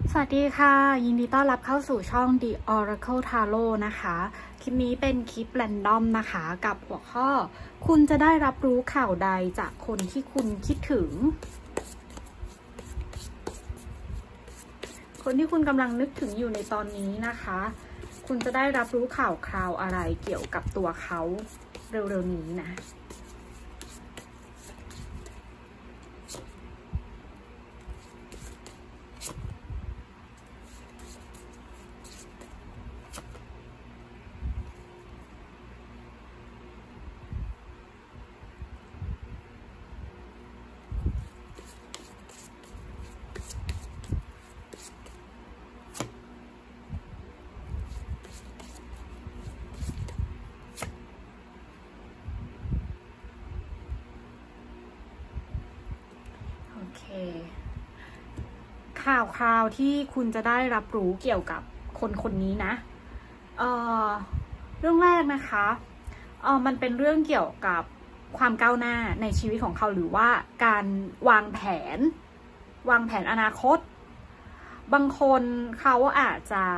สวัสดีค่ะยินดีต้อนรับเข้าสู่ช่อง The Oracle Tarot นะคะคลิปนี้เป็นคลิปแรนดอมนะคะกับหัวข้อคุณจะได้รับรู้ข่าวใดจากคนที่คุณคิดถึงคนที่คุณกำลังนึกถึงอยู่ในตอนนี้นะคะคุณจะได้รับรู้ข่าวคราวอะไรเกี่ยวกับตัวเขาเร็วๆนี้นะข่าวคราวที่คุณจะได้รับรู้เกี่ยวกับคนนี้นะเรื่องแรกนะคะมันเป็นเรื่องเกี่ยวกับความก้าวหน้าในชีวิตของเขาหรือว่าการวางแผนอนาคตบางคนเขาอาจจะ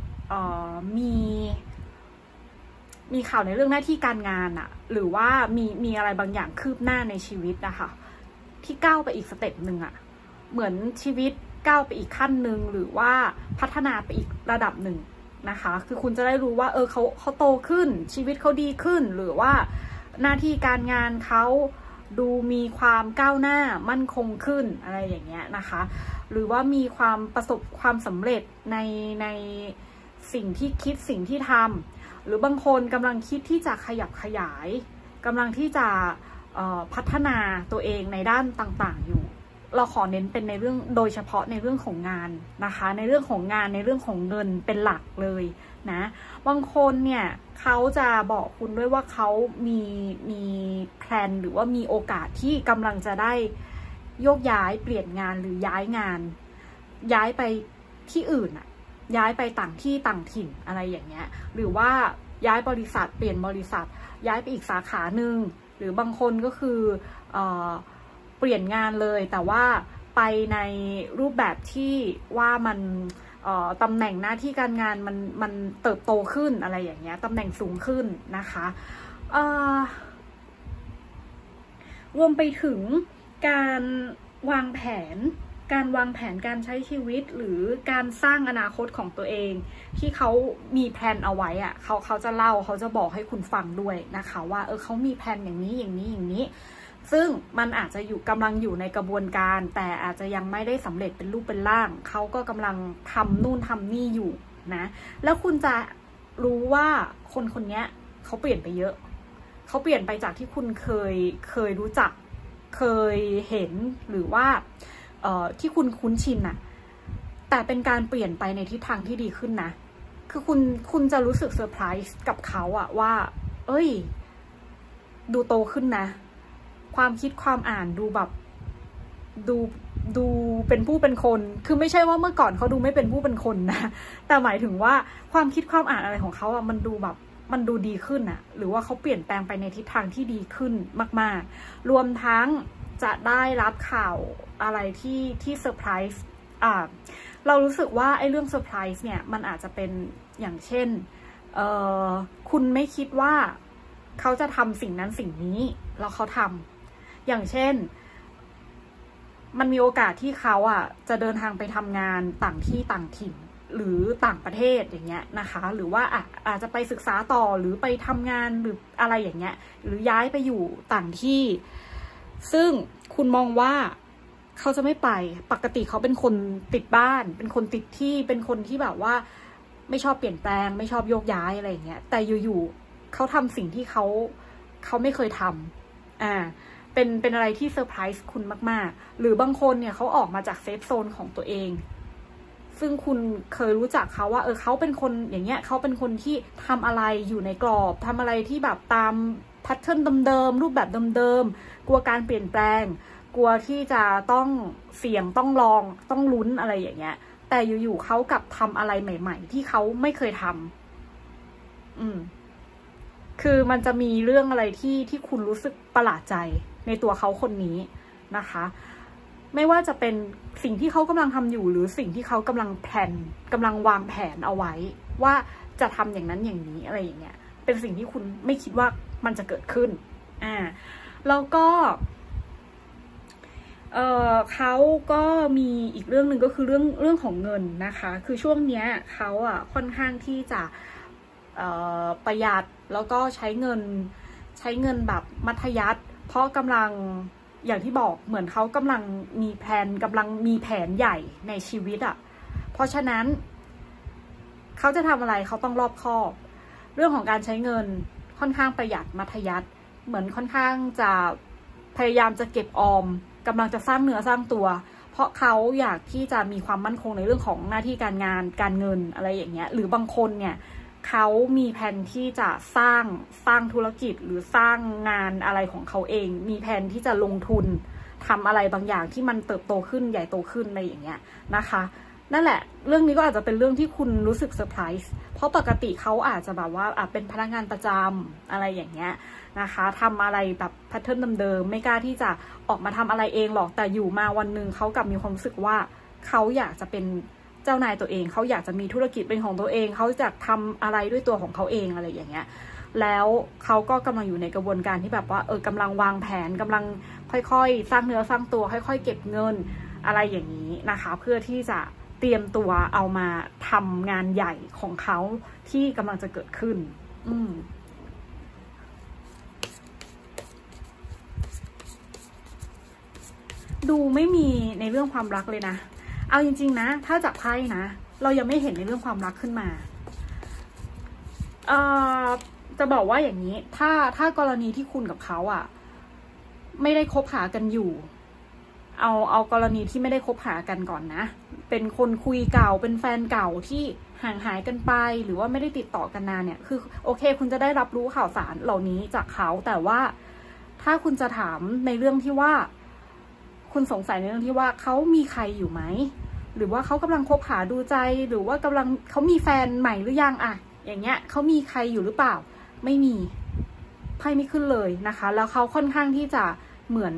มีข่าวในเรื่องหน้าที่การงานอะหรือว่ามีอะไรบางอย่างคืบหน้าในชีวิตนะคะที่ก้าวไปอีกสเต็ปหนึ่งอะเหมือนชีวิตก้าวไปอีกขั้นหนึ่งหรือว่าพัฒนาไปอีกระดับหนึ่งนะคะคือคุณจะได้รู้ว่าเขาโตขึ้นชีวิตเขาดีขึ้นหรือว่าหน้าที่การงานเขาดูมีความก้าวหน้ามั่นคงขึ้นอะไรอย่างเงี้ยนะคะหรือว่ามีความประสบความสำเร็จในสิ่งที่คิดสิ่งที่ทำหรือบางคนกำลังคิดที่จะขยับขยายกำลังที่จะพัฒนาตัวเองในด้านต่างๆอยู่เราขอเน้นเป็นในเรื่องโดยเฉพาะในเรื่องของงานนะคะในเรื่องของงานในเรื่องของเงินเป็นหลักเลยนะบางคนเนี่ยเขาจะบอกคุณด้วยว่าเขามีแพลนหรือว่ามีโอกาสที่กำลังจะได้โยกย้ายเปลี่ยนงานหรือย้ายงานย้ายไปที่อื่นอะย้ายไปต่างที่ต่างถิ่นอะไรอย่างเงี้ยหรือว่าย้ายบริษัทเปลี่ยนบริษัทย้ายไปอีกสาขาหนึ่งหรือบางคนก็คือเปลี่ยนงานเลยแต่ว่าไปในรูปแบบที่ว่ามันตำแหน่งหน้าที่การงานมันเติบโตขึ้นอะไรอย่างเงี้ยตำแหน่งสูงขึ้นนะคะรวมไปถึงการวางแผนการใช้ชีวิตหรือการสร้างอนาคตของตัวเองที่เขามีแพลนเอาไว้อะเขาจะเล่าเขาจะบอกให้คุณฟังด้วยนะคะว่าเขามีแพลนอย่างนี้ซึ่งมันอาจจะกำลังอยู่ในกระบวนการแต่อาจจะยังไม่ได้สำเร็จเป็นรูปเป็นร่างเขาก็กำลังทำนู่นทำนี่อยู่นะแล้วคุณจะรู้ว่าคนนี้เขาเปลี่ยนไปเยอะเขาเปลี่ยนไปจากที่คุณเคยรู้จักเคยเห็นหรือว่าที่คุณคุ้นชินน่ะแต่เป็นการเปลี่ยนไปในทิศทางที่ดีขึ้นนะคือคุณจะรู้สึกเซอร์ไพรส์กับเขาอะว่าดูโตขึ้นนะความคิดความอ่านดูแบบดูเป็นผู้เป็นคนคือไม่ใช่ว่าเมื่อก่อนเขาดูไม่เป็นผู้เป็นคนนะแต่หมายถึงว่าความคิดความอ่านอะไรของเขาอะมันดูแบบมันดูดีขึ้นอะหรือว่าเขาเปลี่ยนแปลงไปในทิศทางที่ดีขึ้นมากๆรวมทั้งจะได้รับข่าวอะไรที่เซอร์ไพรส์เรารู้สึกว่าไอ้เรื่องเซอร์ไพรส์เนี่ยมันอาจจะเป็นอย่างเช่นคุณไม่คิดว่าเขาจะทำสิ่งนั้นสิ่งนี้แล้วเขาทำอย่างเช่นมันมีโอกาสที่เขาจะเดินทางไปทำงานต่างที่ต่างถิ่นหรือต่างประเทศอย่างเงี้ยนะคะหรือว่าอาจจะไปศึกษาต่อหรือไปทำงานหรืออะไรอย่างเงี้ยหรือย้ายไปอยู่ต่างที่ซึ่งคุณมองว่าเขาจะไม่ไปปกติเขาเป็นคนติดบ้านเป็นคนติดที่เป็นคนที่แบบว่าไม่ชอบเปลี่ยนแปลงไม่ชอบโยกย้ายอะไรอย่างเงี้ยแต่อยู่ๆเขาทำสิ่งที่เขาไม่เคยทำเป็นอะไรที่เซอร์ไพรส์คุณมากๆหรือบางคนเนี่ยเขาออกมาจากเซฟโซนของตัวเองซึ่งคุณเคยรู้จักเขาว่าเขาเป็นคนอย่างเงี้ยเขาเป็นคนที่ทำอะไรอยู่ในกรอบทำอะไรที่แบบตามแพทเทิร์นเดิมๆรูปแบบเดิมๆกลัวการเปลี่ยนแปลงกลัวที่จะต้องเสี่ยงต้องลองต้องลุ้นอะไรอย่างเงี้ยแต่อยู่ๆเขากลับทำอะไรใหม่ๆที่เขาไม่เคยทำคือมันจะมีเรื่องอะไรที่คุณรู้สึกประหลาดใจในตัวเขาคนนี้นะคะไม่ว่าจะเป็นสิ่งที่เขากำลังทำอยู่หรือสิ่งที่เขากำลังกำลังวางแผนเอาไว้ว่าจะทำอย่างนั้นอย่างนี้อะไรอย่างเงี้ยเป็นสิ่งที่คุณไม่คิดว่ามันจะเกิดขึ้นแล้วก็เขาก็มีอีกเรื่องหนึ่งก็คือเรื่องของเงินนะคะคือช่วงเนี้ยเขาค่อนข้างที่จะประหยัดแล้วก็ใช้เงินแบบมัธยัสถ์เพราะกำลังอย่างที่บอกเหมือนเขากำลังมีแผนใหญ่ในชีวิตเพราะฉะนั้นเขาจะทำอะไรเขาต้องรอบคอบเรื่องของการใช้เงินค่อนข้างประหยัดมัธยัสถ์เหมือนค่อนข้างจะพยายามจะเก็บออมกำลังจะสร้างเนื้อสร้างตัวเพราะเขาอยากที่จะมีความมั่นคงในเรื่องของหน้าที่การงานการเงินอะไรอย่างเงี้ยหรือบางคนเนี่ยเขามีแผนที่จะสร้างธุรกิจหรือสร้างงานอะไรของเขาเองมีแผนที่จะลงทุนทำอะไรบางอย่างที่มันเติบโตขึ้นใหญ่โตขึ้นอะไรอย่างเงี้ยนะคะนั่นแหละเรื่องนี้ก็อาจจะเป็นเรื่องที่คุณรู้สึกเซอร์ไพรส์เพราะปกติเขาอาจจะแบบว่าเป็นพนักงานประจำอะไรอย่างเงี้ยนะคะทำอะไรแบบแพทเทิร์นเดิมๆไม่กล้าที่จะออกมาทำอะไรเองหรอกแต่อยู่มาวันหนึ่งเขากลับมีความรู้สึกว่าเขาอยากจะเป็นเจ้านายตัวเองเขาอยากจะมีธุรกิจเป็นของตัวเองเขาจะทำอะไรด้วยตัวของเขาเองอะไรอย่างเงี้ยแล้วเขาก็กำลังอยู่ในกระบวนการที่แบบว่ากำลังวางแผนกำลังค่อยๆสร้างเนื้อสร้างตัวค่อยๆเก็บเงินอะไรอย่างนี้นะคะเพื่อที่จะเตรียมตัวเอามาทำงานใหญ่ของเขาที่กำลังจะเกิดขึ้นดูไม่มีในเรื่องความรักเลยนะเอาจริงๆนะถ้าจากไพ่นะเรายังไม่เห็นในเรื่องความรักขึ้นมาจะบอกว่าอย่างนี้ถ้ากรณีที่คุณกับเขาไม่ได้คบหากันอยู่เอากรณีที่ไม่ได้คบหากันก่อนนะเป็นคนคุยเก่าเป็นแฟนเก่าที่ห่างหายกันไปหรือว่าไม่ได้ติดต่อกันนานเนี่ยคือโอเคคุณจะได้รับรู้ข่าวสารเหล่านี้จากเขาแต่ว่าถ้าคุณจะถามในเรื่องที่ว่าคุณสงสัยในเรื่องที่ว่าเขามีใครอยู่ไหมหรือว่าเขากำลังคบหาดูใจหรือว่ากำลังเขามีแฟนใหม่หรือยังอย่างเงี้ยเขามีใครอยู่หรือเปล่าไม่มีไพ่ไม่ขึ้นเลยนะคะแล้วเขาค่อนข้างที่จะเหมือน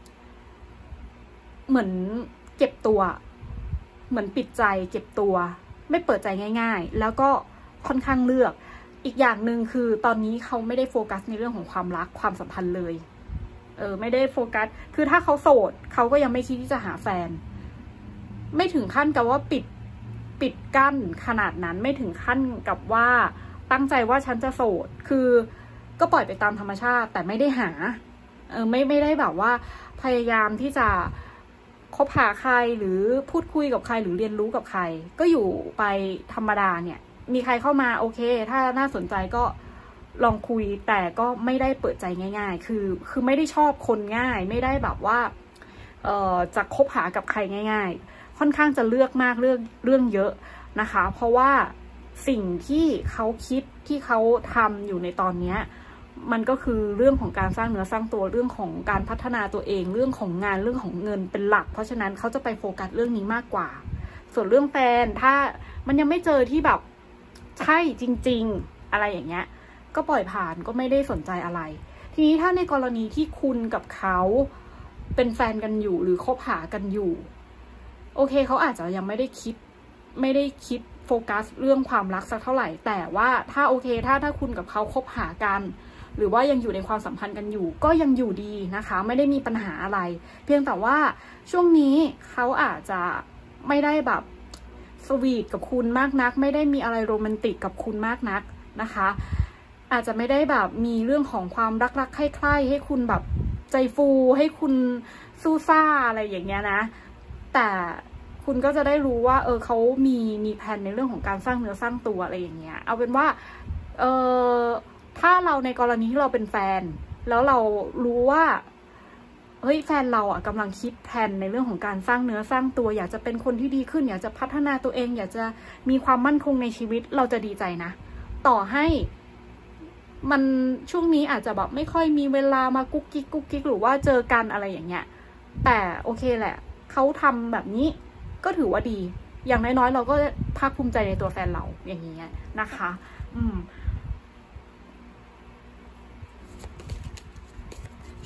เก็บตัวเหมือนปิดใจเก็บตัวไม่เปิดใจง่ายๆแล้วก็ค่อนข้างเลือกอีกอย่างหนึ่งคือตอนนี้เขาไม่ได้โฟกัสในเรื่องของความรักความสัมพันธ์เลยไม่ได้โฟกัสคือถ้าเขาโสดเขาก็ยังไม่คิดที่จะหาแฟนไม่ถึงขั้นกับว่าปิดกั้นขนาดนั้นไม่ถึงขั้นกับว่าตั้งใจว่าฉันจะโสดคือก็ปล่อยไปตามธรรมชาติแต่ไม่ได้หาไม่ได้แบบว่าพยายามที่จะคบหาใครหรือพูดคุยกับใครหรือเรียนรู้กับใครก็อยู่ไปธรรมดาเนี่ยมีใครเข้ามาโอเคถ้าน่าสนใจก็ลองคุยแต่ก็ไม่ได้เปิดใจง่ายๆคือไม่ได้ชอบคนง่ายไม่ได้แบบว่าจะคบหากับใครง่ายๆค่อนข้างจะเลือกมากเรื่องเยอะนะคะเพราะว่าสิ่งที่เขาคิดที่เขาทำอยู่ในตอนนี้มันก็คือเรื่องของการสร้างเนื้อสร้างตัวเรื่องของการพัฒนาตัวเองเรื่องของงานเรื่องของเงินเป็นหลักเพราะฉะนั้นเขาจะไปโฟกัสเรื่องนี้มากกว่าส่วนเรื่องแฟนถ้ามันยังไม่เจอที่แบบใช่จริงๆอะไรอย่างเงี้ยก็ปล่อยผ่านก็ไม่ได้สนใจอะไรทีนี้ถ้าในกรณีที่คุณกับเขาเป็นแฟนกันอยู่หรือคบหากันอยู่โอเคเขาอาจจะยังไม่ได้คิดโฟกัสเรื่องความรักสักเท่าไหร่แต่ว่าถ้าโอเคถ้าคุณกับเขาคบหากันหรือว่ายังอยู่ในความสัมพันธ์กันอยู่ก็ยังอยู่ดีนะคะไม่ได้มีปัญหาอะไรเพียงแต่ว่าช่วงนี้เขาอาจจะไม่ได้แบบสวีทกับคุณมากนักไม่ได้มีอะไรโรแมนติกกับคุณมากนักนะคะอาจจะไม่ได้แบบมีเรื่องของความรักๆใคร่ๆให้คุณแบบใจฟูให้คุณสู้ซ่าอะไรอย่างเงี้ยนะแต่คุณก็จะได้รู้ว่าเขามีแผนในเรื่องของการสร้างเนื้อสร้างตัวอะไรอย่างเงี้ยเอาเป็นว่าถ้าเราในกรณีที่เราเป็นแฟนแล้วเรารู้ว่าเฮ้ยแฟนเรากำลังคิดแผนในเรื่องของการสร้างเนื้อสร้างตัวอยากจะเป็นคนที่ดีขึ้นอยากจะพัฒนาตัวเองอยากจะมีความมั่นคงในชีวิตเราจะดีใจนะต่อให้มันช่วงนี้อาจจะแบบไม่ค่อยมีเวลามากุ๊กกิ๊กหรือว่าเจอกันอะไรอย่างเงี้ยแต่โอเคแหละเขาทำแบบนี้ก็ถือว่าดีอย่างน้อยๆเราก็ภาคภูมิใจในตัวแฟนเราอย่างเงี้ยนะคะช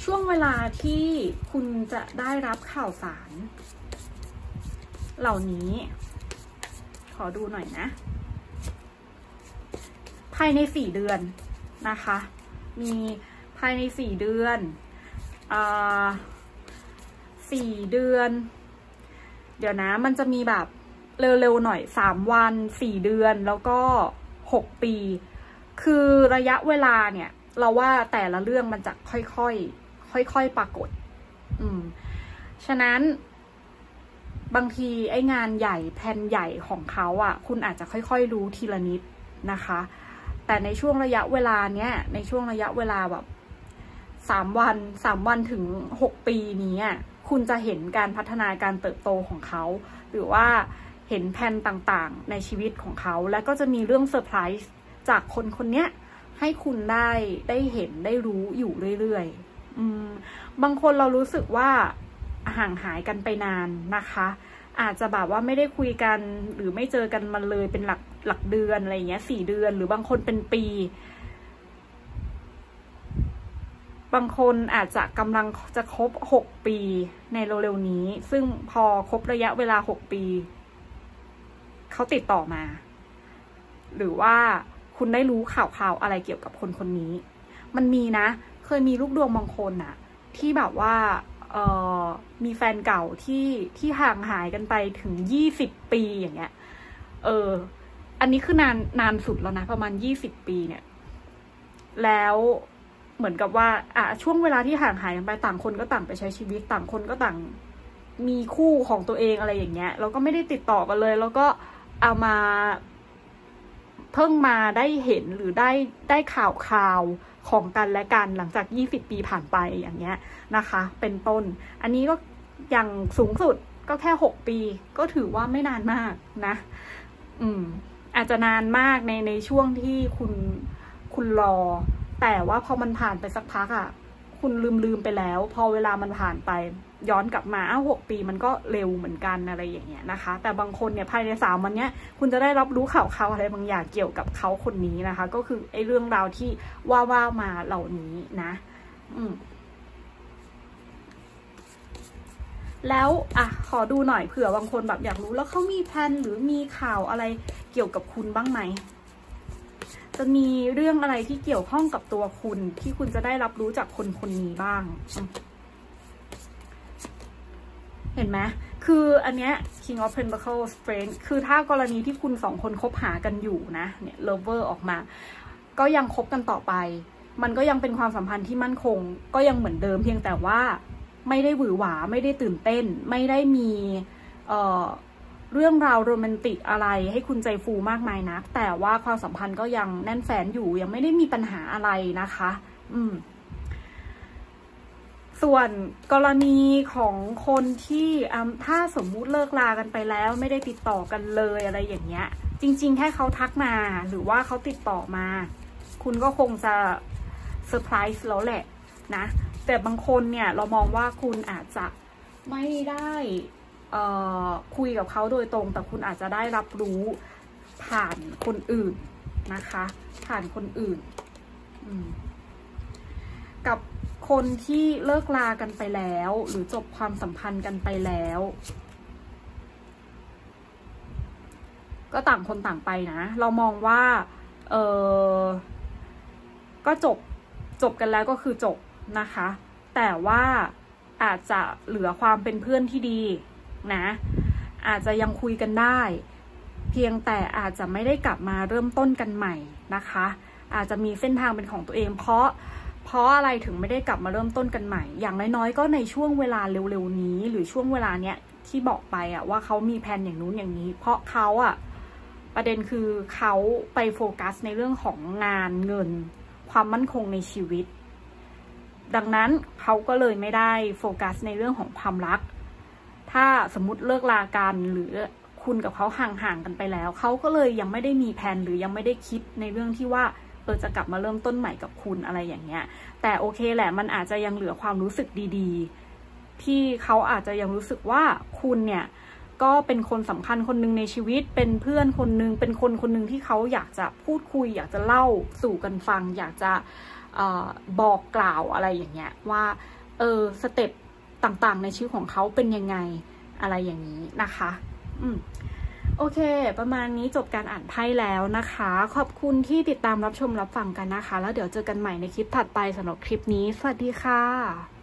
ช่วงเวลาที่คุณจะได้รับข่าวสารเหล่านี้ขอดูหน่อยนะภายใน4 เดือนนะคะมีภายใน4 เดือน4 เดือนเดี๋ยวนะมันจะมีแบบเร็วๆหน่อย3 วัน4 เดือนแล้วก็6 ปีคือระยะเวลาเนี่ยเราว่าแต่ละเรื่องมันจะค่อยๆปรากฏฉะนั้นบางทีไอ้งานใหญ่แผนใหญ่ของเขาอ่ะคุณอาจจะค่อยๆรู้ทีละนิดนะคะแต่ในช่วงระยะเวลาเนี้ยในช่วงระยะเวลาแบบ3 วันถึง6 ปีนี้คุณจะเห็นการพัฒนาการเติบโตของเขาหรือว่าเห็นแผนต่างๆในชีวิตของเขาและก็จะมีเรื่องเซอร์ไพรส์จากคนเนี้ยให้คุณได้เห็นได้รู้อยู่เรื่อยๆบางคนเรารู้สึกว่าห่างหายกันไปนานนะคะอาจจะแบบว่าไม่ได้คุยกันหรือไม่เจอกันมาเลยเป็นหลักเดือนอะไรอย่างเงี้ย4 เดือนหรือบางคนเป็นปีบางคนอาจจะกำลังจะครบ6 ปีในเร็วๆนี้ซึ่งพอครบระยะเวลา6 ปีเขาติดต่อมาหรือว่าคุณได้รู้ข่าวอะไรเกี่ยวกับคนนี้มันมีนะเคยมีลูกดวงบางคนอะที่แบบว่ามีแฟนเก่าที่ห่างหายกันไปถึง20 ปีอย่างเงี้ยอันนี้คือนานสุดแล้วนะประมาณ20 ปีเนี่ยแล้วเหมือนกับว่าช่วงเวลาที่ห่างหายกันไปต่างคนก็ต่างไปใช้ชีวิตต่างคนก็ต่างมีคู่ของตัวเองอะไรอย่างเงี้ยแล้วก็ไม่ได้ติดต่อกันเลยแล้วก็เอามาเพิ่งมาได้เห็นหรือได้ข่าวของกันและกันหลังจาก20 ปีผ่านไปอย่างเงี้ยนะคะเป็นต้นอันนี้ก็อย่างสูงสุดก็แค่6 ปีก็ถือว่าไม่นานมากนะอาจจะนานมากในช่วงที่คุณรอแต่ว่าพอมันผ่านไปสักพักคุณลืมไปแล้วพอเวลามันผ่านไปย้อนกลับมา6 ปีมันก็เร็วเหมือนกันอะไรอย่างเงี้ยนะคะแต่บางคนเนี่ยภายใน3 วันเนี้ยคุณจะได้รับรู้ข่าวอะไรบางอย่างเกี่ยวกับเขาคนนี้นะคะก็คือไอ้เรื่องราวที่ว่ามาเหล่านี้นะแล้วขอดูหน่อยเผื่อบางคนแบบอยากรู้แล้วเขามีแพลนหรือมีข่าวอะไรเกี่ยวกับคุณบ้างไหมจะมีเรื่องอะไรที่เกี่ยวข้องกับตัวคุณที่คุณจะได้รับรู้จากคนนี้บ้างเห็นไหมคืออันเนี้ย King of Pentacles Strength คือถ้ากรณีที่คุณ2 คนคบหากันอยู่นะเนี่ย Lover ออกมาก็ยังคบกันต่อไปมันก็ยังเป็นความสัมพันธ์ที่มั่นคงก็ยังเหมือนเดิมเพียงแต่ว่าไม่ได้หวือหวาไม่ได้ตื่นเต้นไม่ได้มีเรื่องราวโรแมนติกอะไรให้คุณใจฟูมากมายนักแต่ว่าความสัมพันธ์ก็ยังแน่นแฟนอยู่ยังไม่ได้มีปัญหาอะไรนะคะส่วนกรณีของคนที่ถ้าสมมุติเลิกลากันไปแล้วไม่ได้ติดต่อกันเลยอะไรอย่างเงี้ยจริงๆแค่เขาทักมาหรือว่าเขาติดต่อมาคุณก็คงจะเซอร์ไพรส์แล้วแหละนะแต่บางคนเนี่ยเรามองว่าคุณอาจจะไม่ได้คุยกับเขาโดยตรงแต่คุณอาจจะได้รับรู้ผ่านคนอื่นนะคะผ่านคนอื่นกับคนที่เลิกลากันไปแล้วหรือจบความสัมพันธ์กันไปแล้วก็ต่างคนต่างไปนะเรามองว่าก็จบกันแล้วก็คือจบนะคะแต่ว่าอาจจะเหลือความเป็นเพื่อนที่ดีนะอาจจะยังคุยกันได้เพียงแต่อาจจะไม่ได้กลับมาเริ่มต้นกันใหม่นะคะอาจจะมีเส้นทางเป็นของตัวเองเพราะอะไรถึงไม่ได้กลับมาเริ่มต้นกันใหม่อย่างน้อยๆก็ในช่วงเวลาเร็วๆนี้หรือช่วงเวลาเนี้ยที่บอกไปว่าเขามีแผนอย่างนู้นอย่างนี้เพราะเขาประเด็นคือเขาไปโฟกัสในเรื่องของงานเงินความมั่นคงในชีวิตดังนั้นเขาก็เลยไม่ได้โฟกัสในเรื่องของความรักถ้าสมมุติเลิกลากันหรือคุณกับเขาห่างกันไปแล้วเขาก็เลยยังไม่ได้มีแผนหรือยังไม่ได้คิดในเรื่องที่ว่าจะกลับมาเริ่มต้นใหม่กับคุณอะไรอย่างเงี้ยแต่โอเคแหละมันอาจจะยังเหลือความรู้สึกดีๆที่เขาอาจจะยังรู้สึกว่าคุณเนี่ยก็เป็นคนสำคัญคนหนึ่งในชีวิตเป็นเพื่อนคนหนึ่งเป็นคนหนึ่งที่เขาอยากจะพูดคุยอยากจะเล่าสู่กันฟังอยากจะบอกกล่าวอะไรอย่างเงี้ยว่าสเต็ปต่างๆในชีวิตของเขาเป็นยังไงอะไรอย่างนี้นะคะโอเคประมาณนี้จบการอ่านไพ่แล้วนะคะขอบคุณที่ติดตามรับชมรับฟังกันนะคะแล้วเดี๋ยวเจอกันใหม่ในคลิปถัดไปสำหรับคลิปนี้สวัสดีค่ะ